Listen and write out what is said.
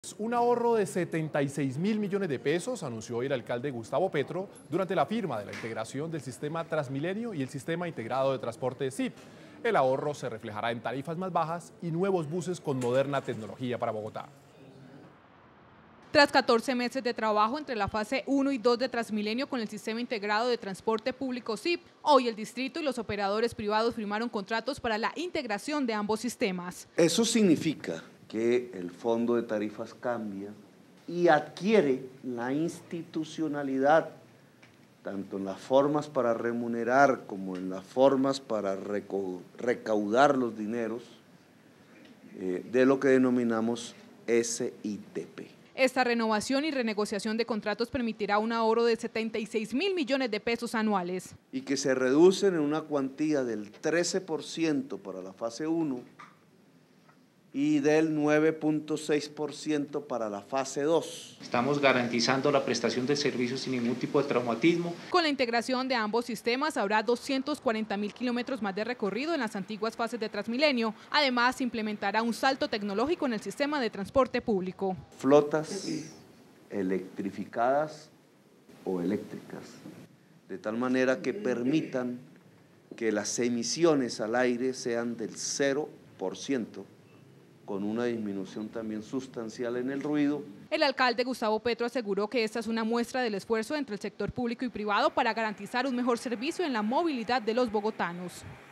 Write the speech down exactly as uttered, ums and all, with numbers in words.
Un ahorro de setenta y seis mil millones de pesos anunció hoy el alcalde Gustavo Petro durante la firma de la integración del sistema Transmilenio y el sistema integrado de transporte S I P. El ahorro se reflejará en tarifas más bajas y nuevos buses con moderna tecnología para Bogotá. Tras catorce meses de trabajo entre la fase uno y dos de Transmilenio con el sistema integrado de transporte público S I P, hoy el distrito y los operadores privados firmaron contratos para la integración de ambos sistemas. Eso significa que el fondo de tarifas cambia y adquiere la institucionalidad, tanto en las formas para remunerar como en las formas para recaudar los dineros, eh, de lo que denominamos S I T P. Esta renovación y renegociación de contratos permitirá un ahorro de setenta y seis mil millones de pesos anuales. Y que se reducen en una cuantía del trece por ciento para la fase uno y del nueve punto seis por ciento para la fase dos. Estamos garantizando la prestación del servicio sin ningún tipo de traumatismo. Con la integración de ambos sistemas habrá doscientos cuarenta mil kilómetros más de recorrido en las antiguas fases de Transmilenio. Además, se implementará un salto tecnológico en el sistema de transporte público. Flotas electrificadas o eléctricas, de tal manera que permitan que las emisiones al aire sean del cero por ciento, con una disminución también sustancial en el ruido. El alcalde Gustavo Petro aseguró que esta es una muestra del esfuerzo entre el sector público y privado para garantizar un mejor servicio en la movilidad de los bogotanos.